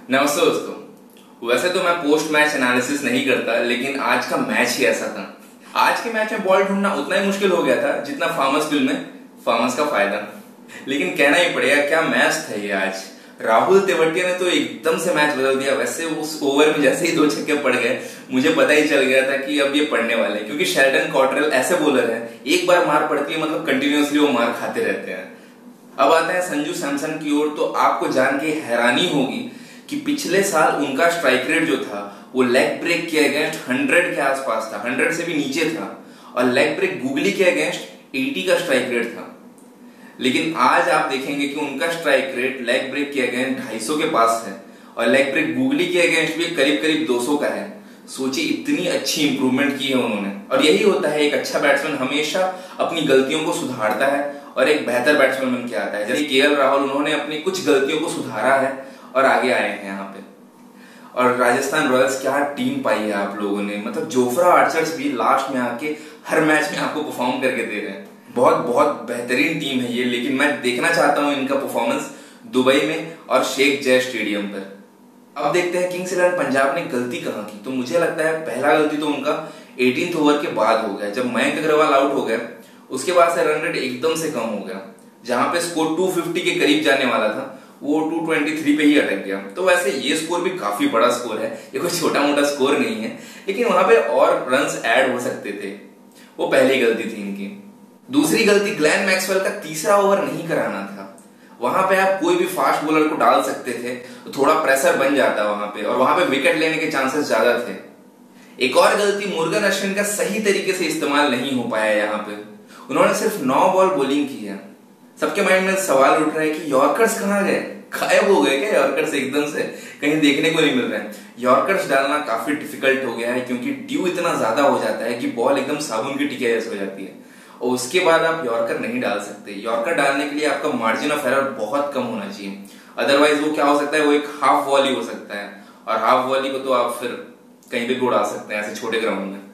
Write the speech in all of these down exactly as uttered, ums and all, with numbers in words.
नमस्ते दोस्तों। वैसे तो मैं पोस्ट मैच एनालिसिस नहीं करता, लेकिन आज का मैच ही ऐसा था। आज के मैच में बॉल ढूंढना उतना ही मुश्किल हो गया था जितना फार्मर्स बिल में फार्मर्स का फायदा। लेकिन कहना ही पड़ेगा, क्या मैच था ये आज। राहुल तेवतिया ने तो एकदम से मैच बदल दिया। वैसे उस ओवर में जैसे ही दो छक्के पड़ गए, मुझे पता ही चल गया था कि अब ये पड़ने वाले हैं, क्योंकि शेल्डन कॉटरेल ऐसे बॉलर है, एक बार मार पड़ती है मतलब कंटिन्यूअसली वो मार खाते रहते हैं। अब आते हैं संजू सैमसन की ओर। तो आपको जान के हैरानी होगी कि पिछले साल उनका स्ट्राइक रेट जो था वो लेग ब्रेक के अगेंस्ट हंड्रेड के आसपास था, हंड्रेड से भी नीचे था, और लेग ब्रेक गूगली के अगेंस्ट अस्सी का स्ट्राइक रेट था। लेकिन आज आप देखेंगे कि उनका स्ट्राइक रेट लेग ब्रेक के अगेंस्ट दो सौ पचास के पास है, और लेग ब्रेक गूगली के अगेंस्ट भी करीब करीब दो सौ का है। सोचिए, इतनी अच्छी इंप्रूवमेंट की है उन्होंने। और यही होता है, एक अच्छा बैट्समैन हमेशा अपनी गलतियों को सुधारता है और एक बेहतर बैट्समैन बन के आता है। जैसे केएल राहुल, उन्होंने अपनी कुछ गलतियों को सुधारा है और आगे आए हैं यहाँ पे। और राजस्थान रॉयल्स, क्या टीम पाई है आप लोगों ने। मतलब जोफ्रा आर्चर्स भी लास्ट में आके हर मैच में आपको परफॉर्म करके दे रहे हैं। बहुत बहुत बेहतरीन टीम है ये। लेकिन मैं देखना चाहता हूं इनका परफॉर्मेंस दुबई में और शेख जय स्टेडियम पर। अब देखते हैं किंग्स इलेवन पंजाब ने गलती कहां की। तो मुझे लगता है पहला गलती तो उनका अठारहवें ओवर के बाद हो गया, जब मयंक अग्रवाल आउट हो गए। उसके बाद से रन रेट एकदम से कम हो गया। जहां पे स्कोर दो सौ पचास के करीब जाने वाला था, वो दो सौ तेईस पे ही अटक गया। तो वैसे ये स्कोर भी काफी बड़ा स्कोर है, ये कोई छोटा मोटा स्कोर नहीं है, लेकिन वहां पे और रन्स ऐड हो सकते थे। वो पहली गलती थी इनकी। दूसरी गलती, ग्लेन मैक्सवेल का तीसरा ओवर नहीं कराना था। वहां पे आप कोई भी फास्ट बॉलर को डाल सकते थे तो थोड़ा प्रेशर बन जाता वहां पे, और वहां पे विकेट लेने के चांसेस ज्यादा थे। एक और गलती, मुर्गन अश्विन का सही तरीके से इस्तेमाल नहीं हो पाया। यहाँ पे उन्होंने सिर्फ नौ बॉल बॉलिंग की है। सबके माइंड में सवाल उठ रहा है कि यॉर्कर्स कहाँ गए, गायब हो गए क्या यॉर्कर्स एकदम से, कहीं देखने को नहीं मिल रहे हैं। यॉर्कर्स डालना काफी डिफिकल्ट हो गया है, क्योंकि ड्यू इतना ज्यादा हो जाता है कि बॉल एकदम साबुन की टिकिया जैसे हो जाती है, और उसके बाद आप यॉर्कर नहीं डाल सकते। यॉर्कर डालने के लिए आपका मार्जिन ऑफ एरर बहुत कम होना चाहिए। अदरवाइज वो क्या हो सकता है, वो एक हाफ वॉली हो सकता है, और हाफ वॉली को तो आप फिर कहीं भी उड़ा सकते हैं ऐसे छोटे ग्राउंड में।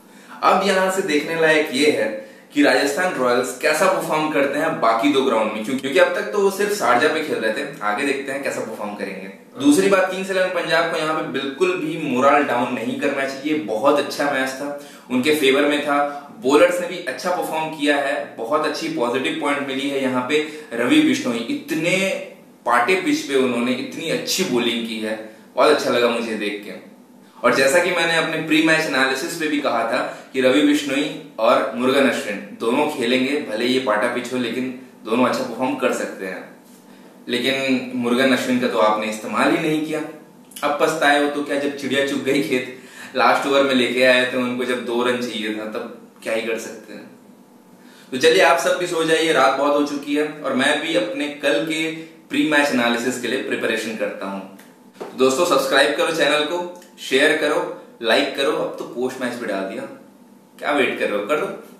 अब यहां से देखने लायक ये है कि राजस्थान रॉयल्स कैसा परफॉर्म करते हैं बाकी दो ग्राउंड में, क्योंकि अब तक तो वो सिर्फ शारजा पे खेल रहे थे। आगे देखते हैं कैसा परफॉर्म करेंगे। दूसरी बात, किंग्स इलेवन पंजाब को यहाँ पे बिल्कुल भी मोरल डाउन नहीं करना चाहिए। बहुत अच्छा मैच था, उनके फेवर में था। बॉलर्स ने भी अच्छा परफॉर्म किया है, बहुत अच्छी पॉजिटिव पॉइंट मिली है यहाँ पे। रवि बिश्नोई, इतने पाटे पिच पे उन्होंने इतनी अच्छी बॉलिंग की है, बहुत अच्छा लगा मुझे देख के। और जैसा कि मैंने अपने प्री मैच एनालिसिस पे भी कहा था कि रवि बिश्नोई और मुर्गन अश्विन दोनों खेलेंगे, भले ये पाटा पिच हो, लेकिन दोनों अच्छा परफॉर्म कर सकते हैं। लेकिन मुर्गन अश्विन का तो आपने इस्तेमाल ही नहीं किया। अब पछताए हो तो क्या, जब चिड़िया चुग गई खेत, लास्ट ओवर में लेके आए थे उनको, जब दो रन चाहिए था, तब क्या ही कर सकते हैं। तो चलिए, आप सब भी सो जाइए, रात बहुत हो चुकी है, और मैं भी अपने कल के प्री मैच एनालिसिस के लिए प्रिपरेशन करता हूं। तो दोस्तों, सब्सक्राइब करो चैनल को, शेयर करो, लाइक करो। अब तो पोस्ट मैच भी डाल दिया, क्या वेट कर रहे हो, कर दो।